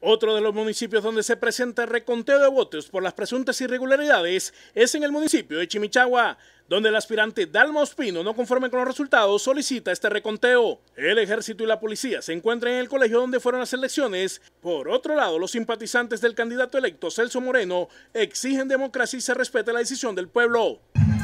Otro de los municipios donde se presenta el reconteo de votos por las presuntas irregularidades es en el municipio de Chimichagua, donde el aspirante Dalma Ospino, no conforme con los resultados, solicita este reconteo. El ejército y la policía se encuentran en el colegio donde fueron las elecciones. Por otro lado, los simpatizantes del candidato electo Celso Moreno exigen democracia y se respete la decisión del pueblo.